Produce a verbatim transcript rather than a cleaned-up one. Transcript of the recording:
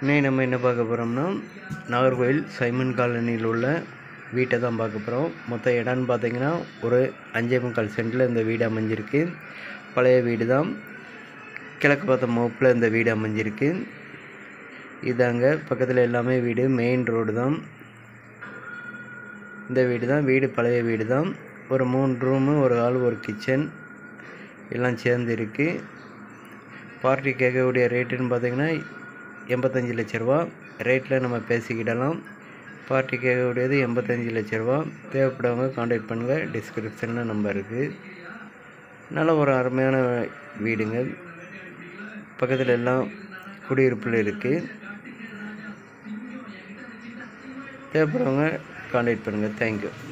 இன்னைக்கு நம்ம என்ன பார்க்க போகிறோம்னா நாகர்கோவில் சைமன் காலனியில் உள்ள வீட்டை தான் பார்க்க போகிறோம். மொத்த இடம்னு பார்த்தீங்கன்னா ஒரு அஞ்சே முக்கால் சென்டில் இந்த வீடு அமைஞ்சிருக்கு. பழைய வீடு தான். கிழக்கு பார்த்த முகப்பில் இந்த வீடு அமைஞ்சிருக்கு. இதாங்க பக்கத்தில் எல்லாமே வீடு, மெயின் ரோடு தான். இந்த வீடு தான் வீடு பழைய வீடு தான். ஒரு மூணு ரூமு, ஒரு ஹால், ஒரு கிச்சன் எல்லாம் சேர்ந்து இருக்குது. பார்ட்டி கேட்கக்கூடிய ரேட்டுன்னு பார்த்தீங்கன்னா எண்பத்தஞ்சு லட்ச ரூபா ரேட்டில் நம்ம பேசிக்கிடலாம். பார்ட்டி கேட்கக்கூடியது எண்பத்தஞ்சு லட்ச ரூபா. தேவைப்படுறவங்க காண்டாக்ட் பண்ணுங்கள். டிஸ்கிரிப்ஷனில் நம்பர் இருக்குது. நல்ல ஒரு அருமையான வீடுங்க. பக்கத்தில் எல்லாம் குடியிருப்பில் இருக்குது. தேவைப்படுறவங்க காண்டாக்ட் பண்ணுங்கள். தேங்க்யூ.